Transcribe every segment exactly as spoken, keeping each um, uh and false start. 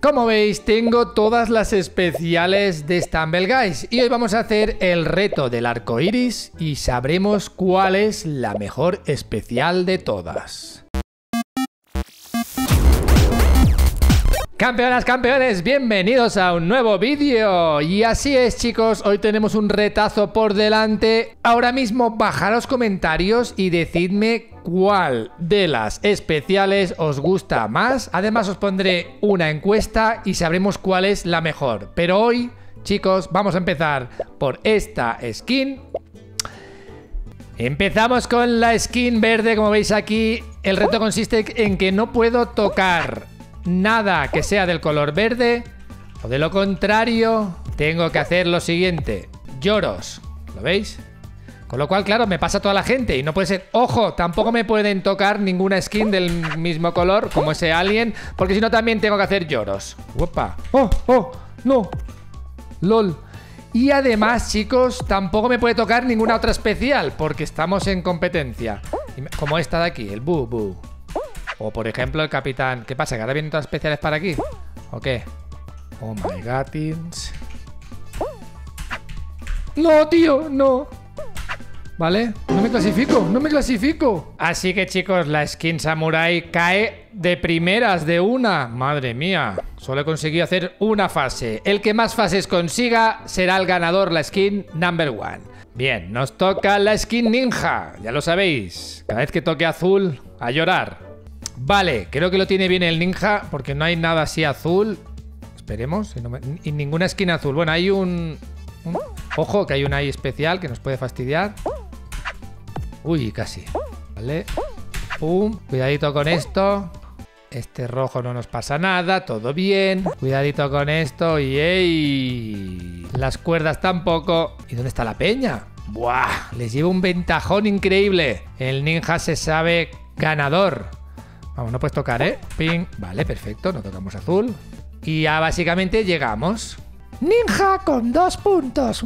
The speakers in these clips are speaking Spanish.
Como veis, tengo todas las especiales de Stumble Guys y hoy vamos a hacer el reto del arco iris y sabremos cuál es la mejor especial de todas. Campeonas, campeones, bienvenidos a un nuevo vídeo. Y así es, chicos, hoy tenemos un retazo por delante. Ahora mismo bajad los comentarios y decidme cuál de las especiales os gusta más. Además os pondré una encuesta y sabremos cuál es la mejor. Pero hoy, chicos, vamos a empezar por esta skin. Empezamos con la skin verde, como veis aquí. El reto consiste en que no puedo tocar nada que sea del color verde, o de lo contrario tengo que hacer lo siguiente: lloros. ¿Lo veis? Con lo cual, claro, me pasa a toda la gente y no puede ser. Ojo, tampoco me pueden tocar ninguna skin del mismo color como ese alien, porque si no también tengo que hacer lloros. ¡Opa! ¡Oh, oh! ¡No! ¡Lol! Y además, chicos, tampoco me puede tocar ninguna otra especial, porque estamos en competencia, como esta de aquí, el Bu Bu. O por ejemplo el capitán. ¿Qué pasa? ¿Que ahora vienen todas especiales para aquí? ¿O qué? Oh my god. No, tío, no. ¿Vale? No me clasifico, no me clasifico. Así que, chicos, la skin samurai cae de primeras, de una. Madre mía, solo he conseguido hacer una fase. El que más fases consiga será el ganador, la skin number one. Bien, nos toca la skin ninja. Ya lo sabéis, cada vez que toque azul, a llorar. Vale, creo que lo tiene bien el ninja, porque no hay nada así azul. Esperemos. Y, no me, y ninguna skin azul. Bueno, hay un, un... Ojo, que hay una ahí especial que nos puede fastidiar. Uy, casi. Vale. Pum. Cuidadito con esto. Este rojo no nos pasa nada. Todo bien. Cuidadito con esto. Y ey, las cuerdas tampoco. ¿Y dónde está la peña? Buah, les lleva un ventajón increíble. El ninja se sabe ganador. Vamos, no puedes tocar, ¿eh? Ping. Vale, perfecto, no tocamos azul. Y ya básicamente llegamos. Ninja con dos puntos.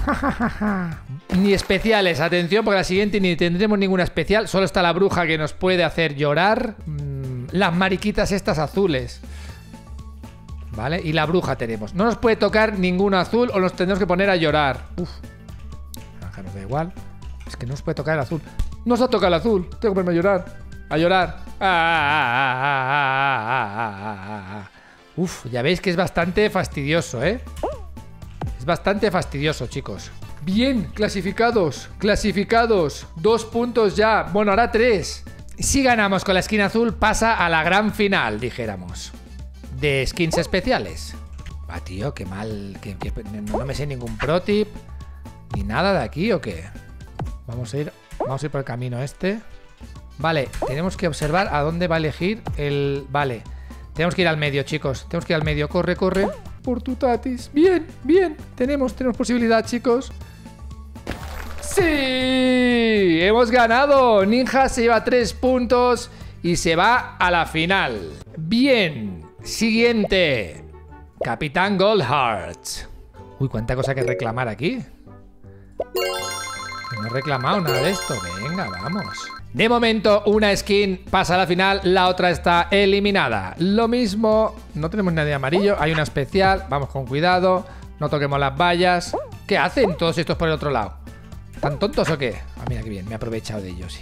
Ni especiales, atención, porque la siguiente ni tendremos ninguna especial. Solo está la bruja que nos puede hacer llorar. Mm, las mariquitas estas azules. Vale, y la bruja tenemos. No nos puede tocar ninguno azul o nos tendremos que poner a llorar. Uf. Naranja nos da igual. Es que no nos puede tocar el azul. No se ha tocado el azul. Tengo que ponerme a llorar. A llorar. Ah, ah, ah, ah, ah, ah. Uf, ya veis que es bastante fastidioso, ¿eh? Es bastante fastidioso, chicos. Bien, clasificados. Clasificados. Dos puntos ya. Bueno, ahora tres. Si ganamos con la skin azul, pasa a la gran final, dijéramos, de skins especiales. Va, tío, qué mal. Que, que, no, no me sé ningún pro tip ni nada de aquí, ¿o qué? Vamos a ir, vamos a ir por el camino este. Vale, tenemos que observar a dónde va a elegir el... Vale, tenemos que ir al medio, chicos. Tenemos que ir al medio. Corre, corre. Por tu tatis. Bien, bien. Tenemos, tenemos posibilidad, chicos. ¡Sí! ¡Hemos ganado! Ninja se lleva tres puntos y se va a la final. Bien. Siguiente. Capitán Goldheart. Uy, cuánta cosa que reclamar aquí. Que no he reclamado nada de esto. Venga, vamos. De momento, una skin pasa a la final, la otra está eliminada. Lo mismo, no tenemos nadie amarillo, hay una especial, vamos con cuidado, no toquemos las vallas. ¿Qué hacen todos estos por el otro lado? ¿Tan tontos o qué? Ah, mira qué bien, me he aprovechado de ellos.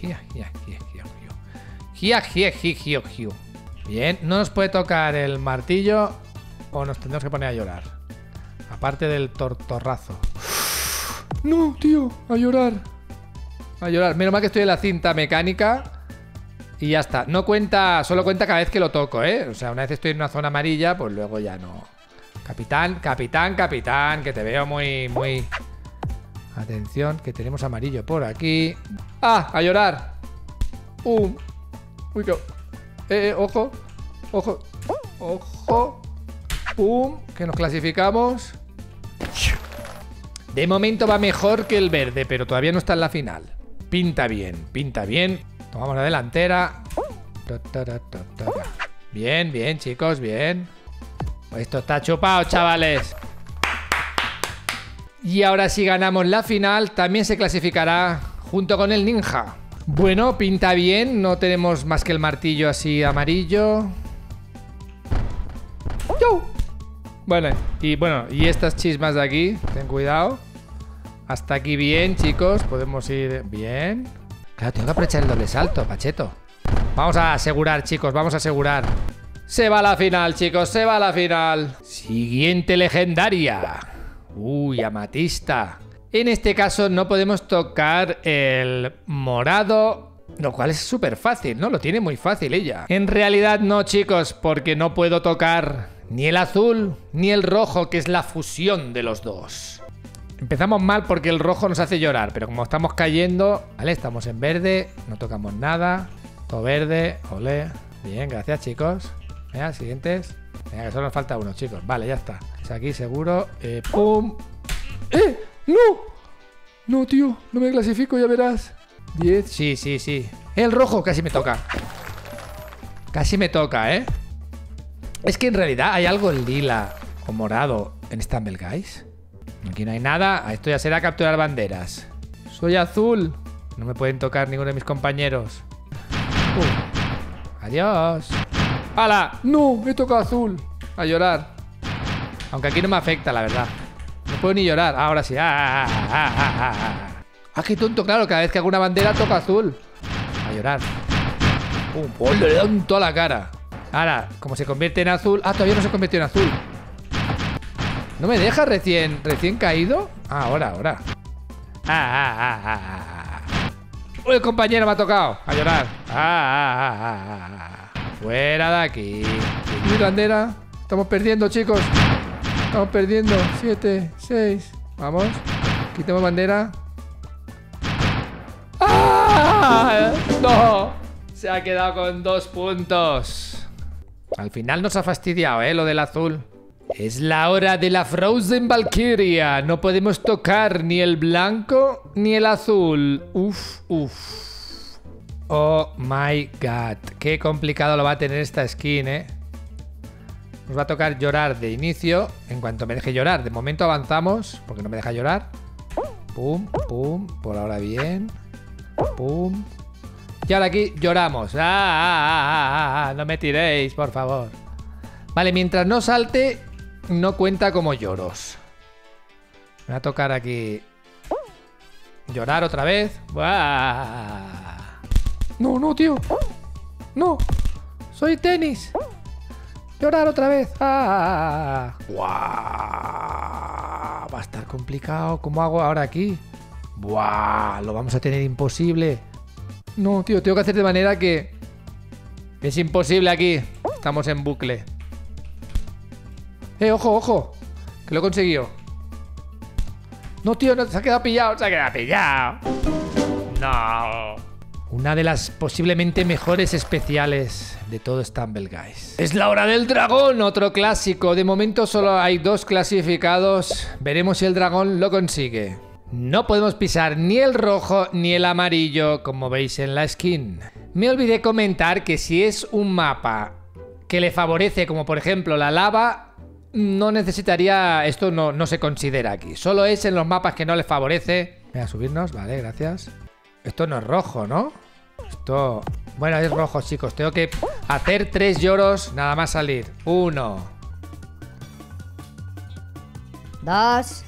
Bien, no nos puede tocar el martillo o nos tendremos que poner a llorar. Aparte del tortorrazo. No, tío, a llorar. A llorar. Menos mal que estoy en la cinta mecánica. Y ya está. No cuenta, solo cuenta cada vez que lo toco, ¿eh? O sea, una vez estoy en una zona amarilla, pues luego ya no. Capitán, capitán, capitán. Que te veo muy, muy... Atención, que tenemos amarillo por aquí. ¡Ah! A llorar. ¡Um! Uy, que... Eh, eh, ojo. Ojo. Ojo. ¡Pum! Que nos clasificamos. De momento va mejor que el verde, pero todavía no está en la final. Pinta bien, pinta bien. Tomamos la delantera. Bien, bien, chicos, bien. Esto está chupado, chavales. Y ahora si ganamos la final, también se clasificará junto con el ninja. Bueno, pinta bien. No tenemos más que el martillo así amarillo. yo. Bueno, y bueno, y estas chismas de aquí, ten cuidado. Hasta aquí bien, chicos. Podemos ir bien. Claro, tengo que aprovechar el doble salto, Pacheto. Vamos a asegurar, chicos, vamos a asegurar. Se va a la final, chicos, se va a la final. Siguiente legendaria. Uy, amatista. En este caso no podemos tocar el morado, lo cual es súper fácil, ¿no? Lo tiene muy fácil ella. En realidad no, chicos, porque no puedo tocar ni el azul ni el rojo, que es la fusión de los dos. Empezamos mal porque el rojo nos hace llorar, pero como estamos cayendo, vale, estamos en verde, no tocamos nada. Todo verde, olé. Bien, gracias, chicos. Venga, siguientes. Venga, que solo nos falta uno, chicos. Vale, ya está. Es aquí seguro. Eh, ¡Pum! ¡Eh! ¡No! No, tío, no me clasifico, ya verás. diez. Sí, sí, sí. El rojo casi me toca. Casi me toca, ¿eh? Es que en realidad hay algo lila o morado en Stumble Guys. Aquí no hay nada. Esto ya será capturar banderas. Soy azul. No me pueden tocar ninguno de mis compañeros. Uh. Adiós. ¡Hala! ¡No! Me toca azul. A llorar. Aunque aquí no me afecta, la verdad. No puedo ni llorar. Ahora sí. ¡Ah, ah, ah, ah, ah! ¡Ah, qué tonto! Claro, cada vez que hago una bandera toca azul. A llorar. ¡Pum! ¡Oh, le da un toda la cara! Ahora, como se convierte en azul... ¡Ah, todavía no se convirtió en azul! ¿No me deja recién, recién caído? Ah, ahora, ahora. ¡Ah, ah, ah, ah, ah! ¡Oh, el compañero me ha tocado! A llorar. ¡Ah, ah, ah, ah, ah! ¡Fuera de aquí! Mi bandera. Estamos perdiendo, chicos. Estamos perdiendo. Siete, seis. Vamos. Quitemos bandera. ¡Ah! ¡No! Se ha quedado con dos puntos. Al final nos ha fastidiado, ¿eh? Lo del azul. Es la hora de la Frozen Valkyria. No podemos tocar ni el blanco ni el azul. Uf, uf. Oh my god. Qué complicado lo va a tener esta skin, ¿eh? Nos va a tocar llorar de inicio. En cuanto me deje llorar. De momento avanzamos porque no me deja llorar. Pum, pum. Por ahora bien. Pum. Y ahora aquí lloramos. Ah, ah, ah, ah, ah. No me tiréis, por favor. Vale, mientras no salte, no cuenta como lloros. Me va a tocar aquí llorar otra vez. ¡Buah! No, no, tío. No. Soy tenis. Llorar otra vez. ¡Ah! ¡Buah! Va a estar complicado. ¿Cómo hago ahora aquí? ¡Buah! Lo vamos a tener imposible. No, tío, tengo que hacer de manera que... Es imposible aquí. Estamos en bucle. Eh, ojo, ojo. Que lo he conseguido. No, tío, no, se ha quedado pillado. Se ha quedado pillado. No. Una de las posiblemente mejores especiales de todo Stumble Guys. Es la hora del dragón, otro clásico. De momento solo hay dos clasificados. Veremos si el dragón lo consigue. No podemos pisar ni el rojo ni el amarillo, como veis en la skin. Me olvidé comentar que si es un mapa que le favorece, como por ejemplo la lava, no necesitaría... Esto no, no se considera aquí. Solo es en los mapas que no le favorece. Voy a subirnos, vale, gracias. Esto no es rojo, ¿no? Esto... Bueno, es rojo, chicos. Tengo que hacer tres lloros nada más salir. Uno. Dos.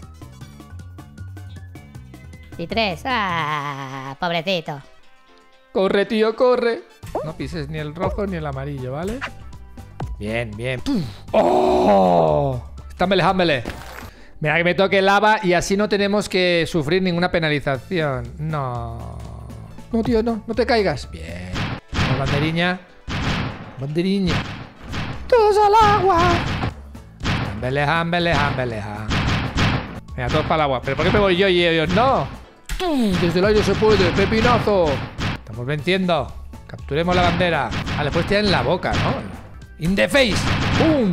Y tres. ¡Ah! Pobrecito. Corre, tío, corre. No pises ni el rojo ni el amarillo, ¿vale? Bien, bien. ¡Oh! Estámele, jámele. Mira que me toque lava y así no tenemos que sufrir ninguna penalización. No. No, tío, no. No te caigas. Bien. Banderiña. Banderiña. Todos al agua. Jámbele, jámbele, jámbele, jámbele. Venga, todos para el agua. ¿Pero por qué me voy yo y ellos no? Desde el aire se puede. Pepinazo. Estamos venciendo. Capturemos la bandera. Ah, le puedes tirar en la boca, ¿no? In the face. ¡Pum!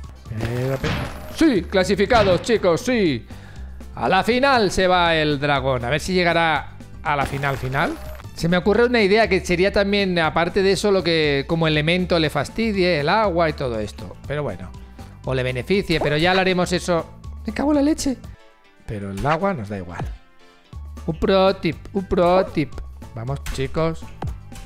Sí, clasificados, chicos, sí. A la final se va el dragón. A ver si llegará a la final final. Se me ocurre una idea que sería también, aparte de eso, lo que como elemento le fastidie, el agua y todo esto. Pero bueno, o le beneficie, pero ya hablaremos eso. Me cago en la leche. Pero el agua nos da igual. Un pro tip, un pro tip. Vamos, chicos.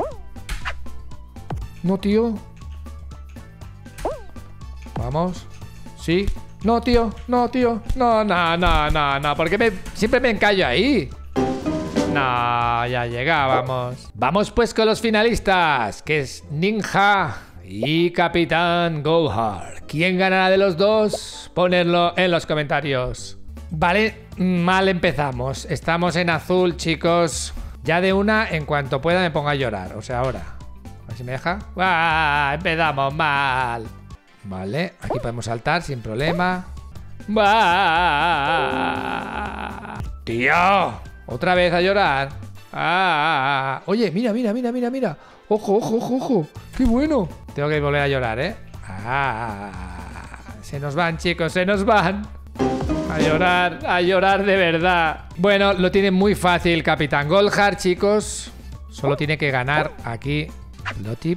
No, tío. Vamos. Sí. No, tío. No, tío. No, no, no, no, no. ¿Por qué me... siempre me encallo ahí? No, ya llegábamos. Vamos pues con los finalistas, que es Ninja y Capitán Goldheart. ¿Quién ganará de los dos? Ponedlo en los comentarios. Vale, mal empezamos. Estamos en azul, chicos. Ya de una, en cuanto pueda me pongo a llorar. O sea, ahora. A ver si me deja. ¡Ah! Empezamos mal. Vale, aquí podemos saltar sin problema. ¡Ah! ¡Tío! Otra vez a llorar. ¡Ah! Oye, mira, mira, mira, mira, mira. Ojo, ojo, ojo, ojo. ¡Qué bueno! Tengo que volver a llorar, ¿eh? ¡Ah! Se nos van, chicos, se nos van. A llorar, a llorar de verdad. Bueno, lo tiene muy fácil Capitán Goldheart, chicos. Solo tiene que ganar aquí. Lo tip.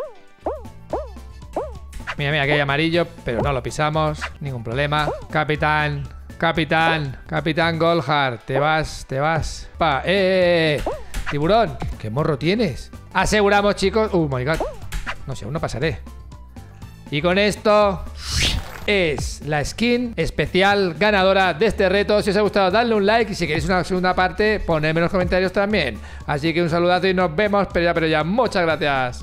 Mira, mira, aquí hay amarillo, pero no lo pisamos. Ningún problema. Capitán, Capitán, Capitán Goldheart. Te vas, te vas. Pa, eh, eh, eh. Tiburón, ¿qué morro tienes? Aseguramos, chicos. Oh my god. No sé, aún no pasaré. Y con esto es la skin especial ganadora de este reto. Si os ha gustado, dadle un like. Y si queréis una segunda parte, ponedme en los comentarios también. Así que un saludazo y nos vemos. Pero ya, pero ya, muchas gracias.